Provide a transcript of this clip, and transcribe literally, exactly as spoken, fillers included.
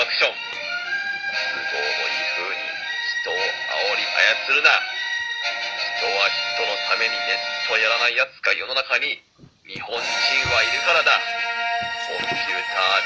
ラクション。都合のいい風に人を煽り操るな。人は人のためにネットやらない奴が世の中に日本人はいるからだ。コンピューター